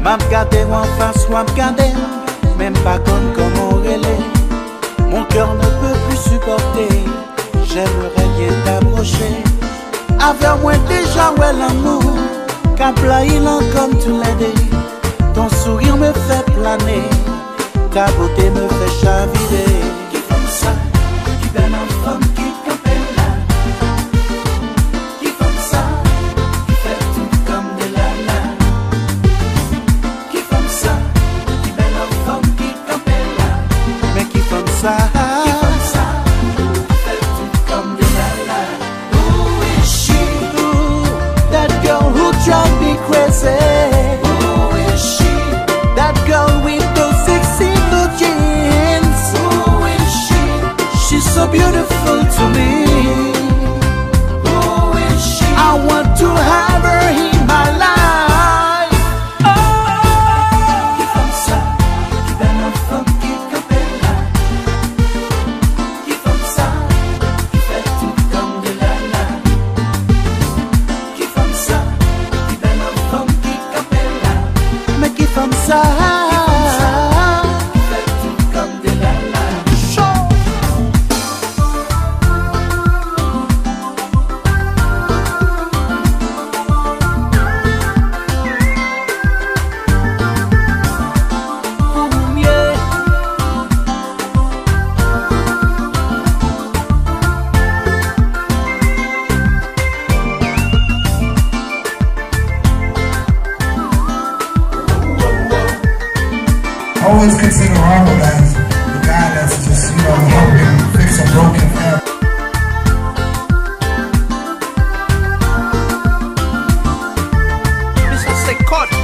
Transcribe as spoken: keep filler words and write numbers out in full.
M'a regardé en face, ou m'a regardé, même pas comme comme on relais. Mon cœur ne peut plus supporter, j'aimerais bien t'approcher. Avec moi déjà, ouais, l'amour, qu'à il en comme tout l'aider. Ton sourire me fait planer, ta beauté me fait chavirer. Qui comme ça, qui belle en femme, qui campait là. Qui comme ça, qui fait tout comme des lalas. Qui comme ça, qui belle en femme, qui campait là. Mais qui comme ça, qui comme ça, qui fait tout comme des lalas. Who is she? Ooh, that girl who drives me crazy. That girl with those sexy blue jeans. Who is she? She's so beautiful to me. Who is she? I want to have her in my life. Oh, qui comme ça, qui belle en femme, qui capella. Qui comme ça, qui fait tout comme des lalas. Qui comme ça, qui belle en femme, qui capella. Mais qui comme ça. Always consider Ronald as the guy that's just, you know, helping fix a broken family. This is the cut.